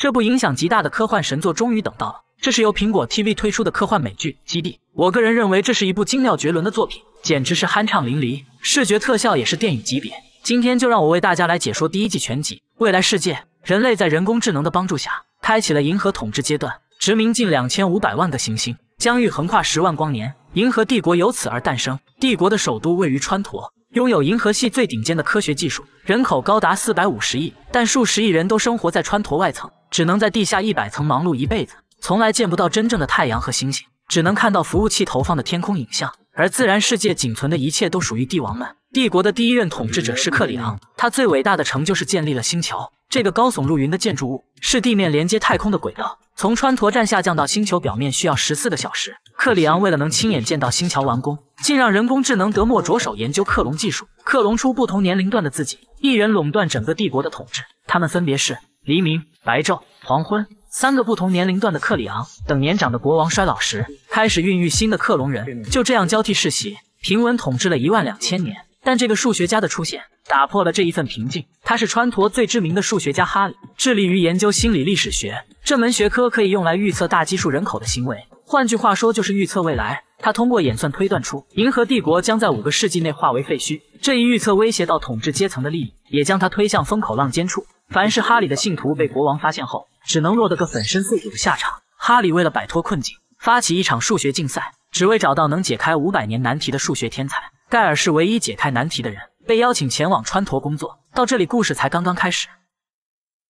这部影响极大的科幻神作终于等到了。这是由苹果 TV 推出的科幻美剧《基地》。我个人认为这是一部精妙绝伦的作品，简直是酣畅淋漓，视觉特效也是电影级别。今天就让我为大家来解说第一季全集。未来世界，人类在人工智能的帮助下，开启了银河统治阶段，殖民近2500万个行星，疆域横跨10万光年，银河帝国由此而诞生。帝国的首都位于川陀，拥有银河系最顶尖的科学技术，人口高达450亿，但数十亿人都生活在川陀外层，只能在地下100层忙碌一辈子，从来见不到真正的太阳和星星，只能看到服务器投放的天空影像，而自然世界仅存的一切都属于帝王们。帝国的第一任统治者是克里昂，他最伟大的成就是建立了星桥。这个高耸入云的建筑物是地面连接太空的轨道，从川陀站下降到星球表面需要14个小时。克里昂为了能亲眼见到星桥完工，竟让人工智能德莫着手研究克隆技术，克隆出不同年龄段的自己，一人垄断整个帝国的统治。他们分别是黎明、白昼、黄昏。3个不同年龄段的克里昂等年长的国王衰老时，开始孕育新的克隆人，就这样交替世袭，平稳统治了12000年。但这个数学家的出现打破了这一份平静。他是川陀最知名的数学家哈里，致力于研究心理历史学。这门学科可以用来预测大基数人口的行为，换句话说就是预测未来。他通过演算推断出银河帝国将在5个世纪内化为废墟，这一预测威胁到统治阶层的利益，也将他推向风口浪尖处。凡是哈里的信徒被国王发现后，只能落得个粉身碎骨的下场。哈里为了摆脱困境，发起一场数学竞赛，只为找到能解开500年难题的数学天才。盖尔是唯一解开难题的人，被邀请前往川陀工作。到这里，故事才刚刚开始。